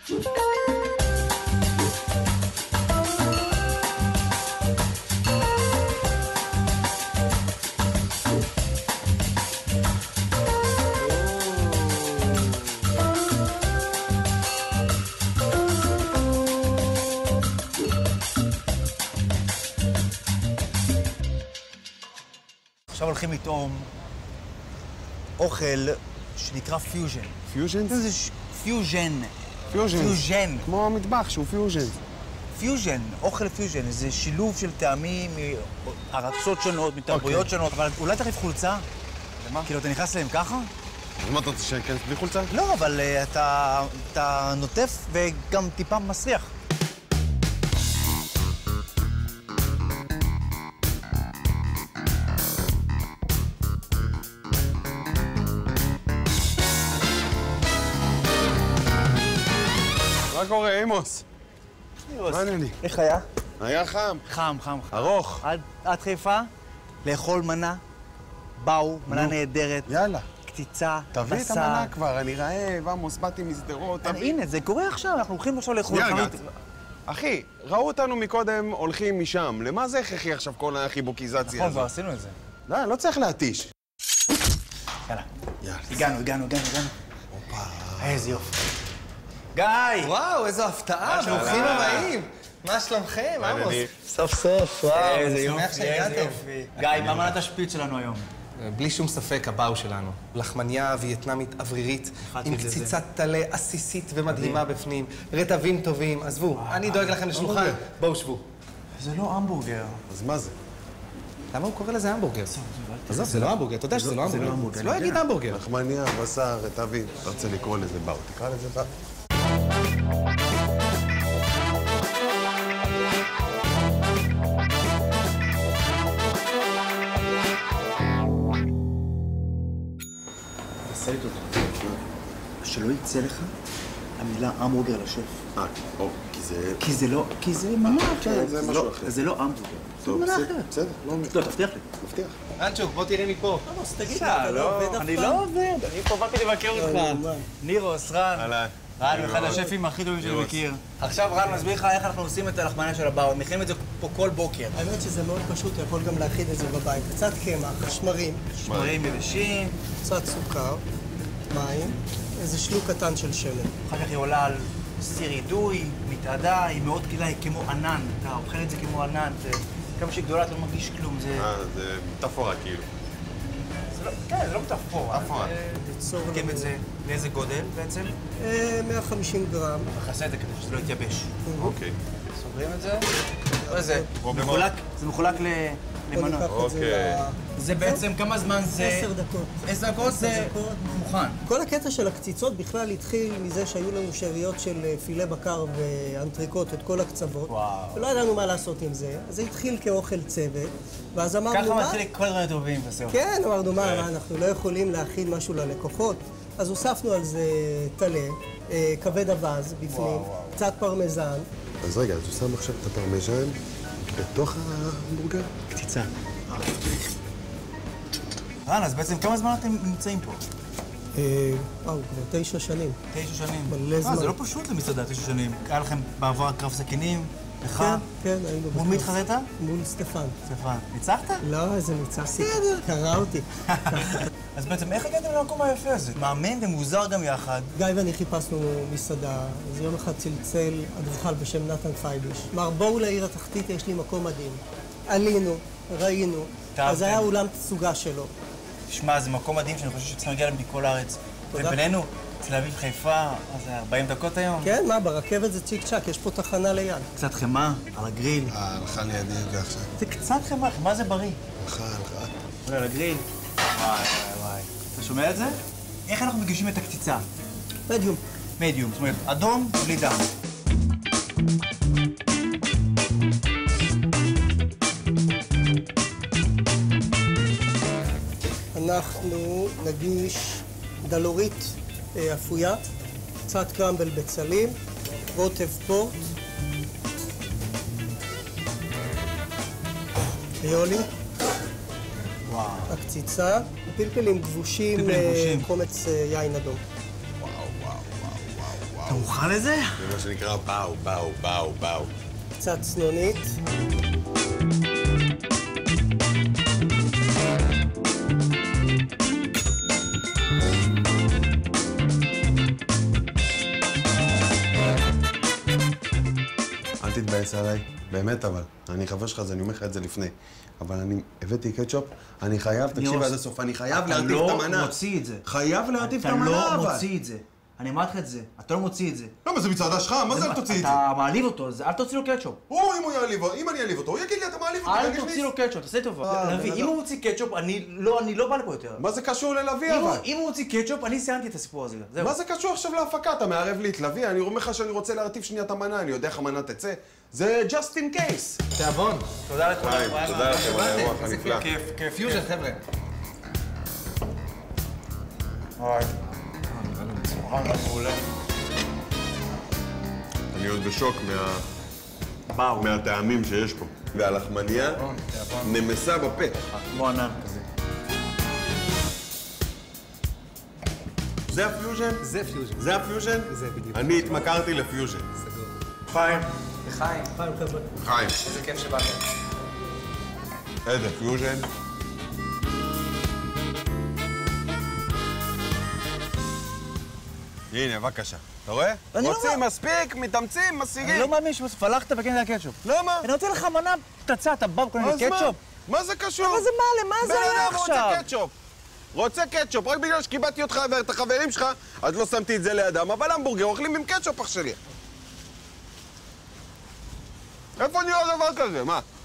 עכשיו הולכים לטעום אוכל שנקרא פיוז'ן. פיוז'ן? זה פיוז'ן. פיוז'ן. פיוז'ן. כמו המטבח שהוא פיוז'ן. פיוז'ן, אוכל פיוז'ן, זה שילוב של טעמים מארצות שונות, מתרבויות שונות, אבל אולי תחליף חולצה? למה? כאילו, אתה נכנס אליהם ככה? אז מה אתה רוצה שאני אכנס בלי חולצה? לא, אבל אתה נוטף וגם טיפה מסריח. מה קורה, אימוס? מה העניינים? איך היה? היה חם. חם. ארוך. עד חיפה, לאכול מנה, באו, מנה נהדרת. יאללה. קציצה, בשר. תביא את המנה כבר, אני רעב, עמוס, באתי מסדרות, תביא. הנה, זה קורה עכשיו, אנחנו הולכים עכשיו לאכול. אחי, ראו אותנו מקודם הולכים משם. למה זה הכרחי עכשיו כל החיבוקיזציה הזאת? נכון, כבר עשינו את זה. לא צריך להתיש. יאללה. יאללה. הגענו. הופה. איזה יופי. גיא! וואו, איזו הפתעה, ברוכים הבאים. מה שלומכם, עמוס? סוף, וואו, איזה אני שמח שהגעתם. גיא, מה מנת השפיץ שלנו היום? בלי שום ספק, הבאו שלנו. לחמניה וייטנאמית אוורירית, עם קציצת טלה עסיסית ומדהימה בפנים, רטבים טובים, עזבו, אני דואג לכם לשולחן, בואו שבו. זה לא המבורגר. אז מה זה? למה הוא קורא לזה המבורגר? עזוב, זה לא המבורגר, אתה יודע שזה לא המבורגר. זה לא יגיד המבורגר. לחמניה, בשר, רטבים. אתה רוצה לקרוא לזה באו, תקרא לזה באו. תעשה לי תודה. שלא יצא לך המילה המבורגר לשף. כי זה... כי זה מנה אחרת. כן, זה משהו אחר. זה לא המבורגר. זה מנה אחרת. בסדר, לא, תבטיח לי. מבטיח. אנצ'וק, בוא תראה מפה. עמוס, תגיד לי, אתה לא עובד אף פעם? אני לא עובד, אני פה באתי לבקר אותך. נירוס, רן. אהלן. רן, אחד השפים הכי טובים שאני מכיר. עכשיו רן מסביר לך איך אנחנו עושים את הלחמניה של הבאו. מכינים את זה פה כל בוקר. האמת שזה מאוד פשוט, אתה יכול גם להכין את זה בבית. קצת קמח, שמרים, יבשים. קצת סוכר, מים, איזה שלוק קטן של שמן. אחר כך היא עולה על סיר אידוי, מתעדה, היא מאוד קלילה, היא כמו ענן. אתה אוכל את זה כמו ענן. כמה שהיא גדולה, אתה לא מרגיש כלום. זה מטאפורה כאילו. כן, זה לא מטאפורה. תקים את זה לאיזה גודל בעצם? 150 גרם. וחסה את זה כדי שזה לא יתייבש. אוקיי. סוגרים את זה. זה מחולק למנות. אוקיי. זה בעצם כמה זמן זה? 10 דקות. 10 דקות זה מוכן. כל הקטע של הקציצות בכלל התחיל מזה שהיו לנו שאריות של פילה בקר ואנטריקוט, את כל הקצוות. וואו. ולא ידענו מה לעשות עם זה. אז זה התחיל כאוכל צוות, ואז אמרנו ככה מה? מתחיל כל דברים טובים בסוף. כן, אמרנו מה, אנחנו לא יכולים להכין משהו ללקוחות. אז הוספנו על זה טלה, כבד אבז בפנים, קצת פרמזן. אז רגע, אז הוא שם עכשיו את הפרמיז'ן בתוך ההמבורגר? קציצה. רן, אז בעצם כמה זמן אתם נמצאים פה? כבר 9 שנים. 9 שנים. מלא זמן. זה לא פשוט למסעדה 9 שנים. היה לכם בעבר קרב סכינים? לך? כן, היינו... מול מי התחרית? מול סטפן. סטפן. ניצחת? לא, איזה ניצחתי. קרא אותי. אז בעצם איך הגעתם למקום היפה הזה? מאמן ומוזר גם יחד. גיא ואני חיפשנו מסעדה, אז יום אחד צלצל אדריכל בשם נתן פייביש. אמר, בואו לעיר התחתית, יש לי מקום מדהים. עלינו, ראינו, אז היה אולם תצוגה שלו. תשמע, זה מקום מדהים שאני חושב שצריכים להגיע להם מכל הארץ. ובינינו, תל אביב, חיפה, אז זה 40 דקות היום. כן, מה, ברכבת זה צ'יק צ'ק, יש פה תחנה ליד. קצת חמאה, על הגריל. הלכה לידי את זה עכשיו. זה קצת חמאה, חמאה זה בריא. הלכה. עולה על הגריל. וואי. אתה שומע את זה? איך אנחנו מגישים את הקציצה? מדיום. מדיום, זאת אומרת, אדום בלי דם. אנחנו נגיש דלורית אפויה, קצת קרמבל בצלים, רוטב פורט, ריולי, הקציצה, פלפלים גבושים, חומץ יין אדום. אתה מוכן לזה? זה מה שנקרא באו, באו, באו, באו. קצת צנונית. אל תתבאס עליי, באמת אבל. אני חבר שלך, אז אני אומר לך את זה לפני. אבל אני הבאתי קטשופ, אני חייב, תקשיב עד הסוף, אני חייב להרטיב את המנה. אתה לא מוציא את זה. חייב להרטיב את המנה, אבל. אתה לא מוציא את זה. אני אמרתי לך את זה, אתה לא מוציא את זה. למה זה מצעדה שלך? מה זה אל תוציא את זה? אתה מעליב אותו, אז אל תוציא לו קטשופ. אם אני אעליב אותו, הוא יגיד לי, אתה מעליב אותי. אל תוציא לו קטשופ, תעשה טובה. לביא, אם הוא מוציא קטשופ, אני לא בא לפה יותר. מה זה קשור ללוי אבל? אם הוא מוציא קטשופ, אני סיימתי את הסיפור הזה. זהו. מה זה קשור עכשיו להפקה? אתה מערב לי את לוי? אני אומר לך שאני רוצה להרטיב שנייה את המנה, אני יודע איך המנה תצא. זה just in case. תיאבון. תודה לכולם. תודה לכם על האירוח הנפלא. כיף. פיוז'ן, חבר'ה. אני עוד בשוק מהטעמים שיש פה. והלחמניה נמסה בפה. כמו ענן כזה. זה הפיוז'ן? זה פיוז'ן. זה הפיוז'ן? זה בדיוק. אני התמכרתי לפיוז'ן. סגור. חיים. לחיים. חיים חבר'ה. חיים. איזה כיף שבאתם. איזה פיוז'ן? הנה, בבקשה. אתה רואה? רוצים מספיק, מתאמצים, משיגים. אני לא מאמין שבסוף הלכת וקנית על קטשופ. למה? אני נותן לך מנה פצצה, אתה בא וקונה אז מה? קטשופ? מה זה קשור? אבל זה מה? למה זה היה עכשיו? בן אדם רוצה קטשופ. רוצה קטשופ, רק בגלל שקיבלתי אותך ואת החברים שלך, אז לא שמתי את זה לידם, אבל המבורגר אוכלים עם קטשופ אח שלי. איפה נראה דבר כזה? מה?